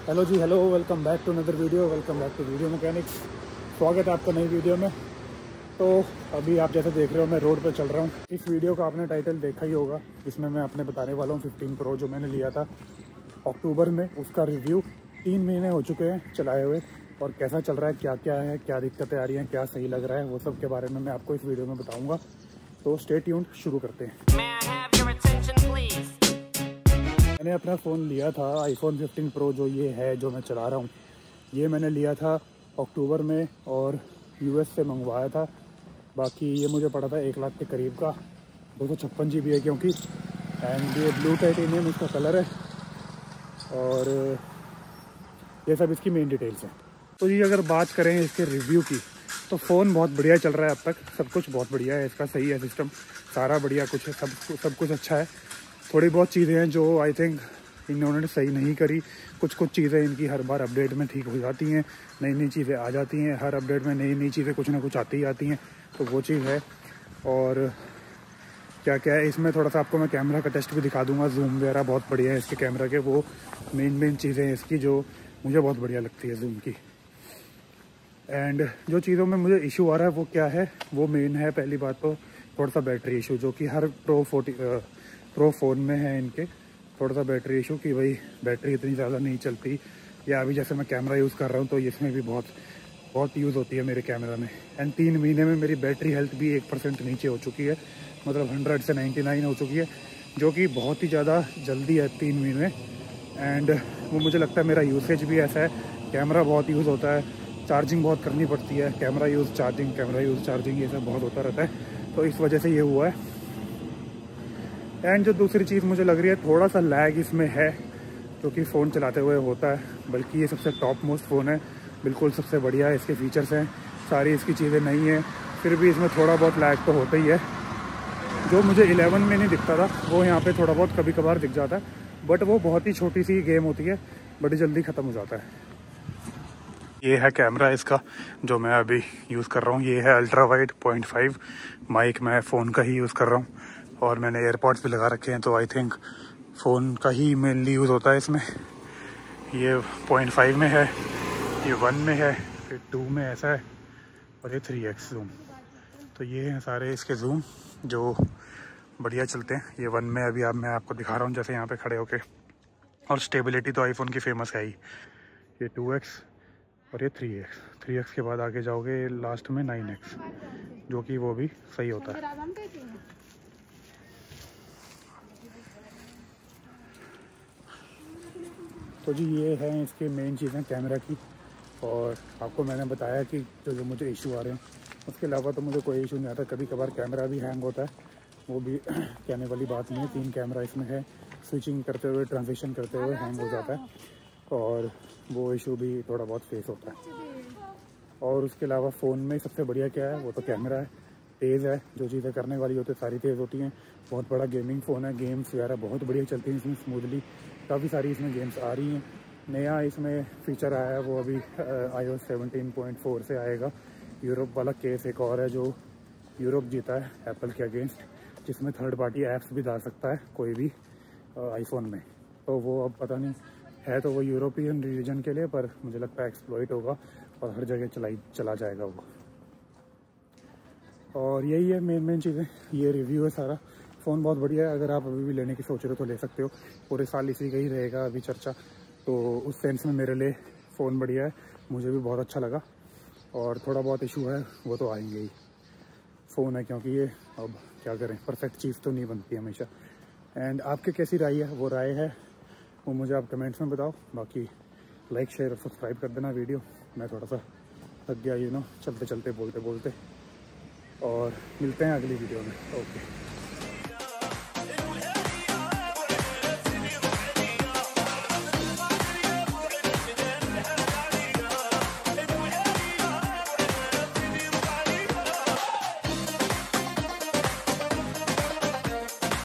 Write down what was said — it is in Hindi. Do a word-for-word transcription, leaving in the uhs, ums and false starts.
हेलो जी, hello, welcome back to another video welcome back to Video Mechanics. स्वागत है आपका नई वीडियो में। तो अभी आप जैसे देख रहे हो मैं रोड पर चल रहा हूँ। इस वीडियो का आपने टाइटल देखा ही होगा, इसमें मैं अपने बताने वाला हूँ फिफ्टीन प्रो जो मैंने लिया था अक्टूबर में, उसका रिव्यू। तीन महीने हो चुके हैं चलाए हुए, और कैसा चल रहा है, क्या क्या है, क्या दिक्कतें आ रही हैं, क्या सही लग रहा है, वो सब के बारे में मैं आपको इस वीडियो में बताऊँगा। तो स्टे ट्यून्ड, शुरू करते हैं। मैंने अपना फ़ोन लिया था आईफोन फिफ्टीन प्रो, जो ये है जो मैं चला रहा हूँ। ये मैंने लिया था अक्टूबर में और यूएस से मंगवाया था। बाकी ये मुझे पड़ा था एक लाख के करीब का। दो सौ छप्पन जी बी है क्योंकि, एंड ये ब्लू टाइटेनियम इसका कलर है, और ये सब इसकी मेन डिटेल्स हैं। तो ये अगर बात करें इसके रिव्यू की, तो फ़ोन बहुत बढ़िया चल रहा है अब तक। सब कुछ बहुत बढ़िया है इसका, सही है सिस्टम, सारा बढ़िया कुछ है, सब सब कुछ अच्छा है। थोड़ी बहुत चीज़ें हैं जो आई थिंक इन्होंने सही नहीं करी। कुछ कुछ चीज़ें इनकी हर बार अपडेट में ठीक हो जाती हैं, नई नई चीज़ें आ जाती हैं, हर अपडेट में नई नई चीज़ें कुछ ना कुछ आती ही आती हैं, तो वो चीज़ है। और क्या क्या है इसमें, थोड़ा सा आपको मैं कैमरा का टेस्ट भी दिखा दूंगा। जूम वगैरह बहुत बढ़िया है इसके कैमरा के, वो मेन मेन चीज़ें हैं इसकी जो मुझे बहुत बढ़िया लगती है जूम की। एंड जो चीज़ों में मुझे इशू आ रहा है वो क्या है, वो मेन है पहली बात तो थोड़ा सा बैटरी इशू, जो कि हर प्रो फोर्टी प्रो फ़ोन में है इनके। थोड़ा सा बैटरी इशू कि भाई बैटरी इतनी ज़्यादा नहीं चलती, या अभी जैसे मैं कैमरा यूज़ कर रहा हूँ तो इसमें भी बहुत बहुत यूज़ होती है मेरे कैमरा में। एंड तीन महीने में मेरी बैटरी हेल्थ भी एक परसेंट नीचे हो चुकी है, मतलब हंड्रेड से नाइन्टी नाइन हो चुकी है, जो कि बहुत ही ज़्यादा जल्दी है तीन महीने में। एंड वो मुझे लगता है मेरा यूसेज भी ऐसा है, कैमरा बहुत यूज़ होता है, चार्जिंग बहुत करनी पड़ती है, camera use charging camera use charging ये सब बहुत होता रहता है, तो इस वजह से ये हुआ है। एंड जो दूसरी चीज़ मुझे लग रही है, थोड़ा सा लैग इसमें है, जो कि फ़ोन चलाते हुए होता है। बल्कि ये सबसे टॉप मोस्ट फ़ोन है, बिल्कुल सबसे बढ़िया इसके फीचर्स हैं, सारी इसकी चीज़ें नहीं हैं, फिर भी इसमें थोड़ा बहुत लैग तो होता ही है। जो मुझे इलेवन में नहीं दिखता था वो यहाँ पे थोड़ा बहुत कभी कभार दिख जाता है, बट वो बहुत ही छोटी सी गेम होती है, बड़ी जल्दी ख़त्म हो जाता है। ये है कैमरा इसका जो मैं अभी यूज़ कर रहा हूँ, ये है ultra wide point five. Mic मैं फ़ोन का ही यूज़ कर रहा हूँ, और मैंने एयरपॉड्स भी लगा रखे हैं, तो आई थिंक फ़ोन का ही मेनली यूज़ होता है इसमें। ये पॉइंट फाइव में है, ये वन में है, फिर टू में ऐसा है, और ये थ्री एक्स जूम। तो ये हैं सारे इसके जूम जो बढ़िया चलते हैं। ये वन में अभी आप मैं आपको दिखा रहा हूँ जैसे यहाँ पे खड़े होके, और स्टेबिलिटी तो आईफोन की फेमस है ही। ये टू एक्स और ये थ्री एक्स थ्री एक्स के बाद आगे जाओगे लास्ट में नाइन एक्स, जो कि वो भी सही होता है। तो जी ये हैं इसके मेन चीज़ें कैमरा की, और आपको मैंने बताया कि जो जो मुझे इशू आ रहे हैं, उसके अलावा तो मुझे कोई इशू नहीं आता। कभी कभार कैमरा भी हैंग होता है, वो भी कहने वाली बात नहीं है। तीन कैमरा इसमें है, स्विचिंग करते हुए ट्रांजिशन करते हुए हैंग हो जाता है, और वो इशू भी थोड़ा बहुत फेस होता है। और उसके अलावा फ़ोन में सबसे बढ़िया क्या है, वो तो कैमरा है, तेज़ है, जो चीज़ें करने वाली होती है सारी तेज़ होती हैं। बहुत बड़ा गेमिंग फ़ोन है, गेम्स वगैरह बहुत बढ़िया चलती हैं इसमें स्मूथली, काफ़ी सारी इसमें गेम्स आ रही हैं। नया इसमें फ़ीचर आया है वो अभी I O S seventeen point four से आएगा। यूरोप वाला केस एक और है जो यूरोप जीता है एप्पल के अगेंस्ट, जिसमें थर्ड पार्टी ऐप्स भी डाल सकता है कोई भी आईफोन में। तो वो अब पता नहीं है, तो वो यूरोपियन रीजन के लिए, पर मुझे लगता है एक्सप्लॉइट होगा और हर जगह चलाई चला जाएगा वो। और यही है मेन मेन चीज़ें। ये रिव्यू है सारा। फ़ोन बहुत बढ़िया है, अगर आप अभी भी लेने की सोच रहे हो तो ले सकते हो। पूरे साल इसी का ही रहेगा अभी चर्चा, तो उस सेंस में मेरे लिए फ़ोन बढ़िया है, मुझे भी बहुत अच्छा लगा। और थोड़ा बहुत इशू है वो तो आएंगे ही, फ़ोन है क्योंकि ये, अब क्या करें, परफेक्ट चीज़ तो नहीं बनती हमेशा। एंड आपके कैसी राय है, वो राय है वो मुझे आप कमेंट्स में बताओ। बाकी लाइक शेयर और सब्सक्राइब कर देना वीडियो। मैं थोड़ा सा थक गया यू नो चलते चलते बोलते बोलते, और मिलते हैं अगली वीडियो में। ओके।